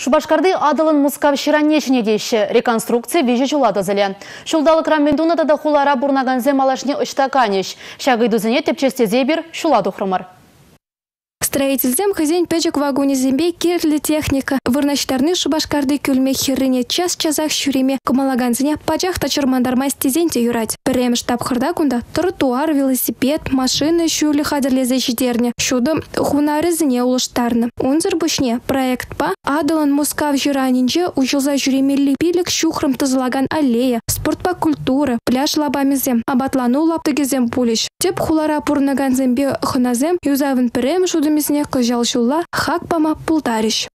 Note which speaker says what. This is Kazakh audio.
Speaker 1: Шубашкарды адылын Мускав шираннечіне дейші реконструкция вежі жулады зілі. Шулдалы крамбендуна да хулара бурнаганзе малашне ұштаканеш. Шағыдузыне тепчестезе бір шулады хрымар.
Speaker 2: Строительзем хозяин печек вагоне зембе керлі техника. Вырнаштарны шубашкарды көлме херрине час-часах шүреме кымалаганзыне пачах тачырмандарма стезенте юрать. Бірем штаб хырда кунда тротуар, велосипед, машины шүлі хадырлезе жидерне. Шуды хунарызыне улыштарны. Унзыр бушне проект па адылын Мускав жиранинже учылза жүремелі пилік шухрым тызылаган аллея, спортпа культура, пляж лабамезем, абатлану лаптыгезем пулиш. Теп хулара пурнаганзембе хыназем юзавын бірем шудымезне кыжал шулла хак пама пултариш.